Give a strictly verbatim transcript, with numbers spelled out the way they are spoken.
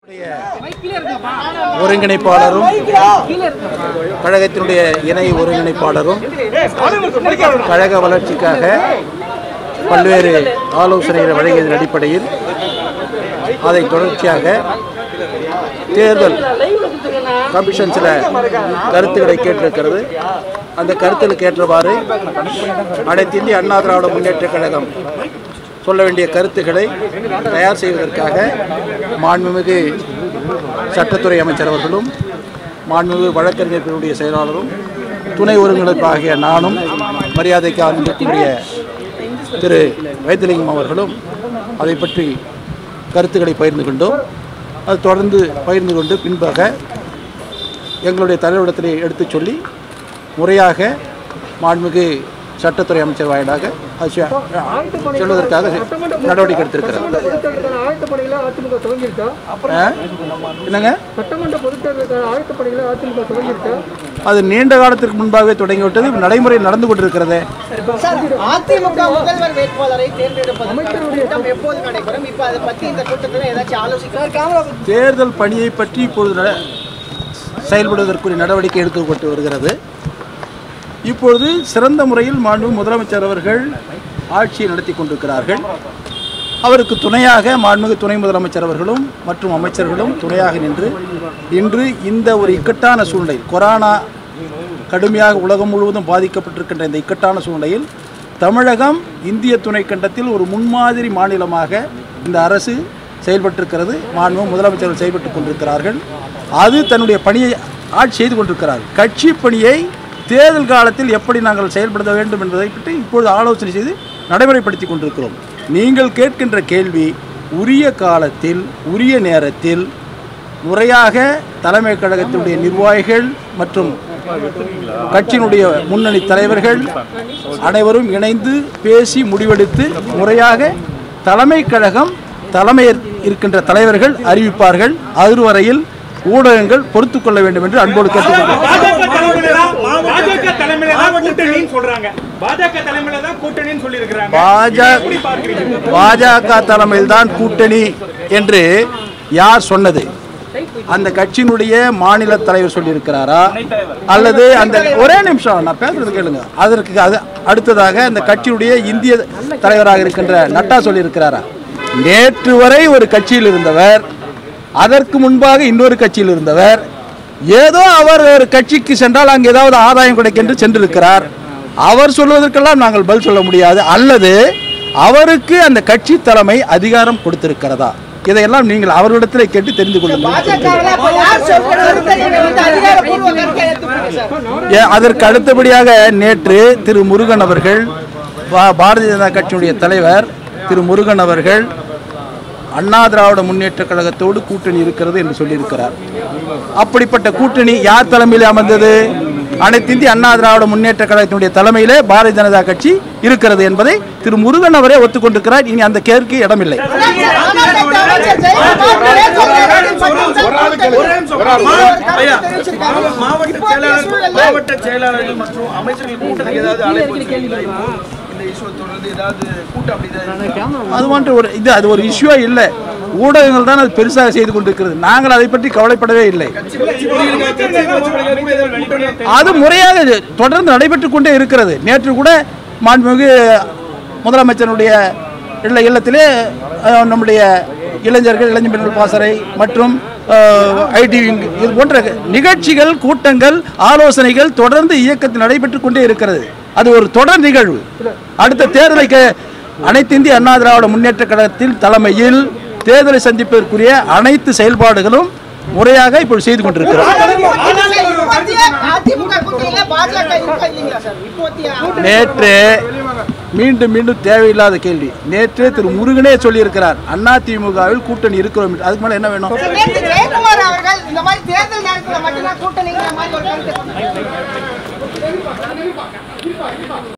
ஒருங்கிணைப்பாளரும் கழகத்தினுடைய இணை ஒருங்கிணைப்பாளரும் கழக வளர்ச்சிக்காக பல்வேறு ஆலோசனைகளை வழங்கியதன் அடிப்படையில் அதை தொடர்ச்சியாக தேர்தல் கமிஷன் சில கருத்துக்களை கேட்டிருக்கிறது. அந்த கருத்துக்களுக்கு ஏற்றவாறு அனைத்து இந்திய அண்ணா திராவிட முன்னேற்ற கழகம் சொல்ல வேண்டிய கருத்துக்களை தயார் செய்வதற்காக மாண்புமிகு சட்டத்துறை அமைச்சர் அவர்களும் மாண்புமிகு வழக்கறிஞர்களுடைய செயலாளரும் துணை ஒருங்கிணைப்பாகிய நானும் மரியாதைக்கு ஆரம்பிக்கக்கூடிய திரு வைத்திலிங்கம் அவர்களும் அதை பற்றி கருத்துக்களை பகிர்ந்து கொண்டோம். அது தொடர்ந்து பகிர்ந்து கொண்டு பின்பாக எங்களுடைய தலைவரிடத்திலே எடுத்துச் சொல்லி முறையாக மாண்புமிகு சட்டத்துறை அமைச்சர் வாயிலாக சொல்வதற்காக நடவடிக்கை எடுத்திருக்கிறார். என்னங்க அது நீண்ட காலத்திற்கு முன்பாகவே தொடங்கிவிட்டது, நடைமுறை நடந்து கொண்டிருக்கிறது. தேர்தல் பணியை பற்றி இப்பொழுது செயல்படுவதற்குரிய நடவடிக்கை எடுக்கப்பட்டு வருகிறது. இப்பொழுது சிறந்த முறையில் மாண்பு முதலமைச்சர் அவர்கள் ஆட்சியை நடத்தி கொண்டிருக்கிறார்கள். அவருக்கு துணையாக மாண்புமிகு துணை முதலமைச்சர் அவர்களும் மற்றும் அமைச்சர்களும் துணையாக நின்று இன்று இந்த ஒரு இக்கட்டான சூழ்நிலை, கொரோனா கடுமையாக உலகம் முழுவதும் பாதிக்கப்பட்டிருக்கின்ற இந்த இக்கட்டான சூழ்நிலையில் தமிழகம் இந்திய துணைக்கண்டத்தில் ஒரு முன்மாதிரி மாநிலமாக இந்த அரசு செயல்பட்டிருக்கிறது. மாண்புமிகு முதலமைச்சர்கள் செயல்பட்டு கொண்டிருக்கிறார்கள். அது தன்னுடைய பணியை ஆட்சி செய்து கொண்டிருக்கிறார்கள். கட்சி பணியை தேர்தல் காலத்தில் எப்படி நாங்கள் செயல்படுத்த வேண்டும் என்பதை பற்றி இப்பொழுது ஆலோசனை செய்து நடைமுறைப்படுத்தி கொண்டிருக்கிறோம். நீங்கள் கேட்கின்ற கேள்வி உரிய காலத்தில் உரிய நேரத்தில் முறையாக தலைமை கழகத்தினுடைய நிர்வாகிகள் மற்றும் கட்சியினுடைய முன்னணி தலைவர்கள் அனைவரும் இணைந்து பேசி முடிவெடுத்து முறையாக தலைமை கழகம் தலைமையில் இருக்கின்ற தலைவர்கள் அறிவிப்பார்கள். அதுவரையில் ஊடகங்கள் பொறுத்துக் கொள்ள வேண்டும் என்று அன்போடு கேட்டுக்கொள்கிறேன். பாஜக தலைமையில் தான் கூட்டணி என்று யார் சொன்னது? அந்த கட்சியினுடைய மாநில தலைவர் சொல்லியிருக்கிறாரா அல்லது அந்த ஒரே நிமிஷம் நான் பேசுறது கேளுங்க. அதற்கு அது அடுத்ததாக அந்த கட்சியுடைய இந்திய தலைவராக இருக்கின்ற நட்டா சொல்லியிருக்கிறாரா? நேற்று வரை ஒரு கட்சியில் இருந்தவர், அதற்கு முன்பாக இன்னொரு கட்சியில் இருந்தவர், ஏதோ அவர் ஒரு கட்சிக்கு சென்றால் அங்கு ஏதாவது ஆதாயம் கிடைக்கும் என்று சென்றிருக்கிறார். அவர் சொல்வதற்கெல்லாம் நாங்கள் பதில் சொல்ல முடியாது. அல்லது அவருக்கு அந்த கட்சி தலைமை அதிகாரம் கொடுத்திருக்கிறதா? இதையெல்லாம் நீங்கள் அவர்களிடத்தில் கேட்டு தெரிந்து கொள்ளுங்கள். அதற்கு அடுத்தபடியாக நேற்று திரு முருகன் அவர்கள், பாரதிய ஜனதா கட்சியினுடைய தலைவர் திரு முருகன் அவர்கள் அண்ணா திராவிட முன்னேற்ற கழகத்தோடு கூட்டணி இருக்கிறது என்று சொல்லியிருக்கிறார். அப்படிப்பட்ட கூட்டணி யார் தலைமையில் அமர்ந்தது? அனைத்து இந்திய அண்ணா திராவிட முன்னேற்ற கழகத்தினுடைய தலைமையிலே பாரதிய ஜனதா கட்சி இருக்கிறது என்பதை திரு முருகன் அவரே ஒத்துக்கொண்டிருக்கிறார். இனி அந்த கேள்விக்கு இடமில்லை. மாவட்ட செயலாளர்கள் மற்றும் அமைச்சர்கள் கூட்டணி அது போன்ற ஒரு இது அது ஒரு இஷ்யூவே இல்லை. ஊடகங்கள் தான் அது பெருசாக செய்து கொண்டிருக்கிறது. நாங்கள் அதை பற்றி கவலைப்படவே இல்லை. அது முறையாக தொடர்ந்து நடைபெற்றுக் கொண்டே இருக்கிறது. நேற்று கூட மாண்புமிகு முதலமைச்சருடைய இல்ல இல்லத்திலே நம்முடைய இளைஞர்கள் இளைஞர்கள் பாசறை மற்றும் ஐடி இது போன்ற நிகழ்ச்சிகள், கூட்டங்கள், ஆலோசனைகள் தொடர்ந்து இயக்கத்தில் நடைபெற்றுக் கொண்டே இருக்கிறது. அது ஒரு தொடர் நிகழ்வு. அடுத்த தேர்தலுக்கு அனைத்து இந்திய அண்ணா திராவிட முன்னேற்ற கழகத்தின் தலைமையில் தேர்தலை சந்திப்பதற்குரிய அனைத்து செயல்பாடுகளும் முறையாக இப்போது செய்து கொண்டிருக்கிறோம். நேற்று மீண்டும் மீண்டும் தேவையில்லாத கேள்வி. நேற்று திரு முருகனே சொல்லியிருக்கிறார் அண்ணா திமுகவில் கூட்டணி இருக்கிறோம். அதுக்கு மேல என்ன வேணும்?